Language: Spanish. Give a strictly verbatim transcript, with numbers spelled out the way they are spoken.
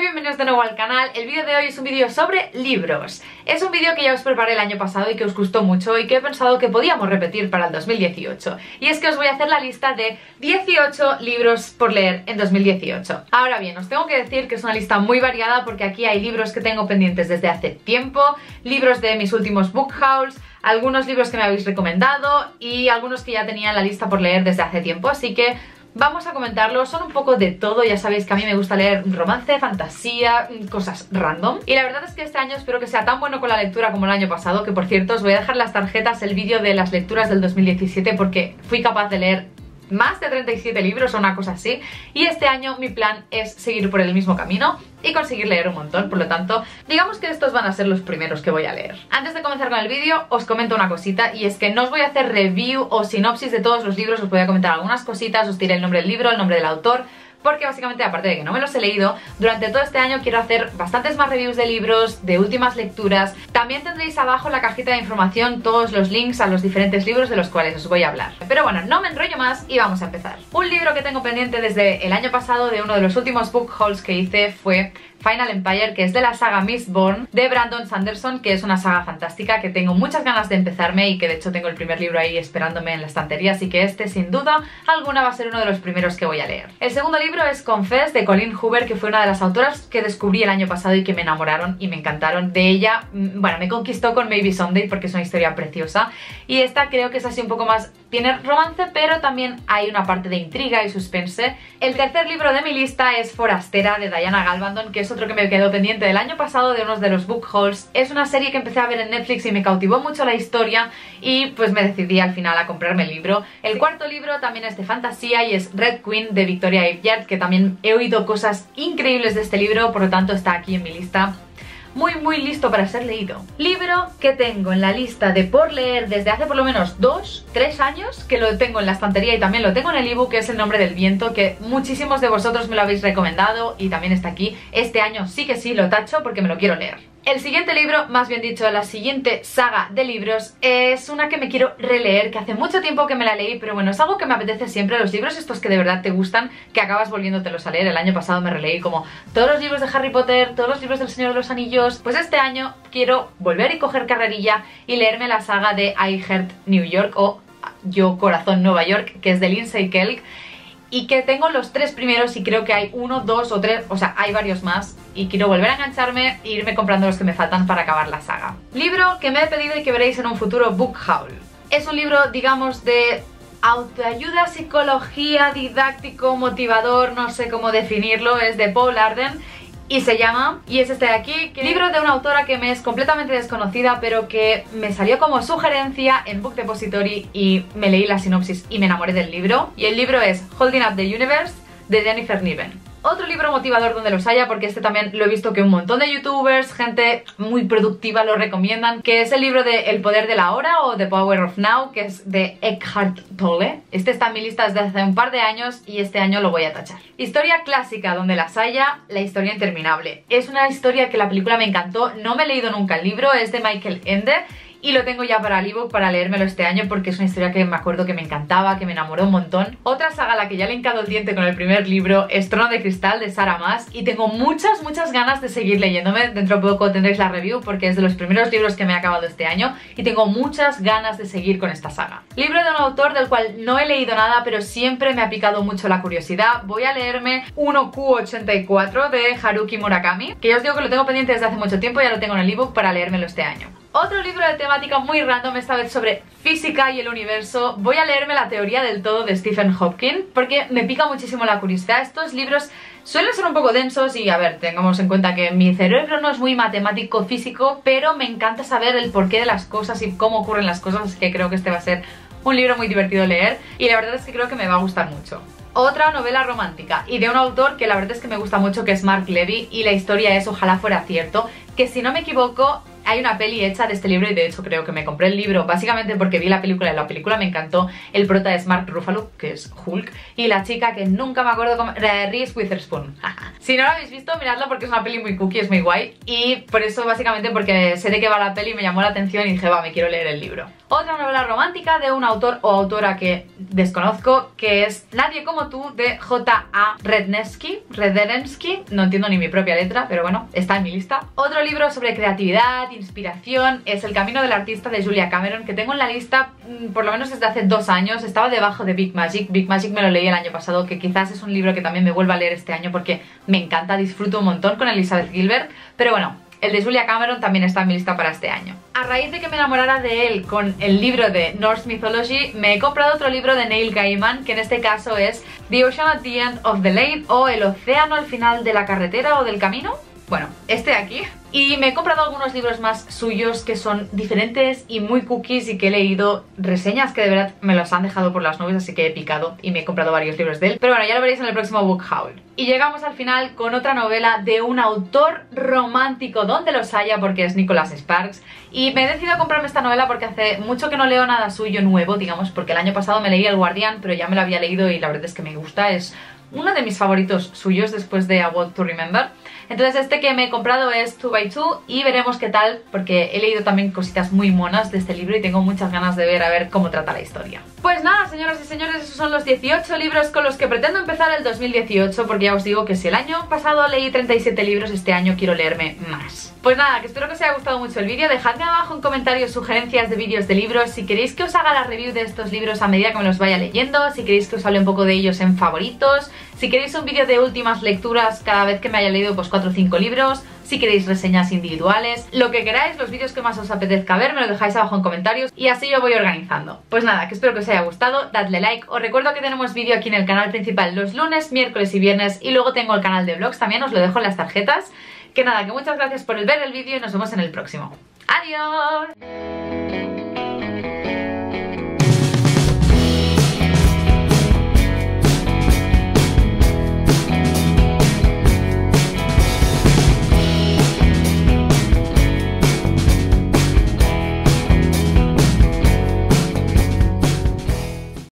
bienvenidos de nuevo al canal. El vídeo de hoy es un vídeo sobre libros. Es un vídeo que ya os preparé el año pasado y que os gustó mucho y que he pensado que podíamos repetir para el dos mil dieciocho. Y es que os voy a hacer la lista de dieciocho libros por leer en dos mil dieciocho. Ahora bien, os tengo que decir que es una lista muy variada porque aquí hay libros que tengo pendientes desde hace tiempo, libros de mis últimos book hauls, algunos libros que me habéis recomendado y algunos que ya tenía en la lista por leer desde hace tiempo, así que vamos a comentarlos. Son un poco de todo, ya sabéis que a mí me gusta leer romance, fantasía, cosas random. Y la verdad es que este año espero que sea tan bueno con la lectura como el año pasado, que por cierto os voy a dejar las tarjetas, el vídeo de las lecturas del dos mil diecisiete, porque fui capaz de leer más de treinta y siete libros o una cosa así, y este año mi plan es seguir por el mismo camino y conseguir leer un montón. Por lo tanto, digamos que estos van a ser los primeros que voy a leer. Antes de comenzar con el vídeo, os comento una cosita, y es que no os voy a hacer review o sinopsis de todos los libros, os voy a comentar algunas cositas, os diré el nombre del libro, el nombre del autor, porque básicamente, aparte de que no me los he leído, durante todo este año quiero hacer bastantes más reviews de libros, de últimas lecturas. También tendréis abajo en la cajita de información todos los links a los diferentes libros de los cuales os voy a hablar. Pero bueno, no me enrollo más y vamos a empezar. Un libro que tengo pendiente desde el año pasado, de uno de los últimos book hauls que hice, fue Final Empire, que es de la saga Mistborn de Brandon Sanderson, que es una saga fantástica que tengo muchas ganas de empezarme y que de hecho tengo el primer libro ahí esperándome en la estantería, así que este sin duda alguna va a ser uno de los primeros que voy a leer. El segundo libro es Confess, de Colleen Hoover, que fue una de las autoras que descubrí el año pasado y que me enamoraron y me encantaron. De ella, bueno, me conquistó con Maybe Someday porque es una historia preciosa, y esta creo que es así un poco más, tiene romance, pero también hay una parte de intriga y suspense. El tercer libro de mi lista es Forastera, de Diana Gabaldon, que es otro que me quedó pendiente del año pasado de unos de los book hauls. Es una serie que empecé a ver en Netflix y me cautivó mucho la historia, y pues me decidí al final a comprarme el libro. El cuarto libro también es de fantasía y es Red Queen, de Victoria Aveyard, que también he oído cosas increíbles de este libro, por lo tanto está aquí en mi lista. Muy muy listo para ser leído. Libro que tengo en la lista de por leer desde hace por lo menos dos, tres años, que lo tengo en la estantería y también lo tengo en el ebook, que es El nombre del viento, que muchísimos de vosotros me lo habéis recomendado y también está aquí. Este año sí que sí lo tacho porque me lo quiero leer. El siguiente libro, más bien dicho, la siguiente saga de libros, es una que me quiero releer, que hace mucho tiempo que me la leí, pero bueno, es algo que me apetece siempre, los libros estos que de verdad te gustan, que acabas volviéndotelos a leer. El año pasado me releí como todos los libros de Harry Potter, todos los libros del Señor de los Anillos. Pues este año quiero volver y coger carrerilla y leerme la saga de I Heart New York, o Yo Corazón Nueva York, que es de Lindsay Kelk, y que tengo los tres primeros y creo que hay uno, dos o tres, o sea, hay varios más, y quiero volver a engancharme e irme comprando los que me faltan para acabar la saga. Libro que me he pedido y que veréis en un futuro book haul. Es un libro, digamos, de autoayuda, psicología, didáctico, motivador, no sé cómo definirlo. Es de Paul Arden y se llama, y es este de aquí, que libro de una autora que me es completamente desconocida, pero que me salió como sugerencia en Book Depository y me leí la sinopsis y me enamoré del libro. Y el libro es Holding Up the Universe, de Jennifer Niven. Otro libro motivador donde los haya, porque este también lo he visto que un montón de youtubers, gente muy productiva lo recomiendan, que es el libro de El poder de la hora, o The Power of Now, que es de Eckhart Tolle. Este está en mi lista desde hace un par de años y este año lo voy a tachar. Historia clásica donde las haya, La historia interminable. Es una historia que la película me encantó, no me he leído nunca el libro, es de Michael Ende, y lo tengo ya para el ebook para leérmelo este año porque es una historia que me acuerdo que me encantaba, que me enamoró un montón. Otra saga a la que ya le he hincado el diente con el primer libro es Trono de Cristal, de Sarah Maas, y tengo muchas, muchas ganas de seguir leyéndome. Dentro de poco tendréis la review porque es de los primeros libros que me he acabado este año y tengo muchas ganas de seguir con esta saga. Libro de un autor del cual no he leído nada, pero siempre me ha picado mucho la curiosidad. Voy a leerme uno Q ochenta y cuatro de Haruki Murakami, que ya os digo que lo tengo pendiente desde hace mucho tiempo, ya lo tengo en el ebook para leérmelo este año. Otro libro de temática muy random, esta vez sobre física y el universo. Voy a leerme La teoría del todo, de Stephen Hawking, porque me pica muchísimo la curiosidad. Estos libros suelen ser un poco densos y, a ver, tengamos en cuenta que mi cerebro no es muy matemático físico, pero me encanta saber el porqué de las cosas y cómo ocurren las cosas, así que creo que este va a ser un libro muy divertido de leer y la verdad es que creo que me va a gustar mucho. Otra novela romántica, y de un autor que la verdad es que me gusta mucho, que es Mark Levy, y la historia es Ojalá fuera cierto, que si no me equivoco hay una peli hecha de este libro y de hecho creo que me compré el libro básicamente porque vi la película y la película me encantó. El prota es Mark Ruffalo, que es Hulk, y la chica que nunca me acuerdo cómo... Reese Witherspoon. Si no la habéis visto, miradla porque es una peli muy cookie, es muy guay, y por eso básicamente porque sé de qué va la peli me llamó la atención y dije, va, me quiero leer el libro. Otra novela romántica de un autor o autora que desconozco, que es Nadie como tú, de J A Rednevsky, Rednevsky, no entiendo ni mi propia letra, pero bueno, está en mi lista. Otro libro sobre creatividad, inspiración, es El camino del artista, de Julia Cameron, que tengo en la lista por lo menos desde hace dos años. Estaba debajo de Big Magic. Big Magic me lo leí el año pasado, que quizás es un libro que también me vuelva a leer este año porque me encanta, disfruto un montón con Elizabeth Gilbert, pero bueno, el de Julia Cameron también está en mi lista para este año. A raíz de que me enamorara de él con el libro de Norse Mythology, me he comprado otro libro de Neil Gaiman, que en este caso es The Ocean at the End of the Lane, o El océano al final de la carretera o del camino. Bueno, este de aquí. Y me he comprado algunos libros más suyos que son diferentes y muy cookies, y que he leído reseñas que de verdad me los han dejado por las nubes, así que he picado y me he comprado varios libros de él. Pero bueno, ya lo veréis en el próximo book haul. Y llegamos al final con otra novela de un autor romántico donde los haya, porque es Nicholas Sparks. Y me he decidido a comprarme esta novela porque hace mucho que no leo nada suyo nuevo, digamos, porque el año pasado me leí El Guardián, pero ya me lo había leído y la verdad es que me gusta, es uno de mis favoritos suyos después de A Walk to Remember. Entonces este que me he comprado es two by two y veremos qué tal, porque he leído también cositas muy monas de este libro y tengo muchas ganas de ver a ver cómo trata la historia. Pues nada, señoras y señores, esos son los dieciocho libros con los que pretendo empezar el dos mil dieciocho, porque ya os digo que si el año pasado leí treinta y siete libros, este año quiero leerme más. Pues nada, que espero que os haya gustado mucho el vídeo. Dejadme abajo en comentarios sugerencias de vídeos de libros, si queréis que os haga la review de estos libros a medida que me los vaya leyendo, si queréis que os hable un poco de ellos en favoritos, si queréis un vídeo de últimas lecturas cada vez que me haya leído pues cuatro o cinco libros, si queréis reseñas individuales, lo que queráis, los vídeos que más os apetezca ver, me lo dejáis abajo en comentarios y así yo voy organizando. Pues nada, que espero que os haya gustado, dadle like. Os recuerdo que tenemos vídeo aquí en el canal principal los lunes, miércoles y viernes, y luego tengo el canal de vlogs también, os lo dejo en las tarjetas. Que nada, que muchas gracias por el ver el vídeo y nos vemos en el próximo. ¡Adiós!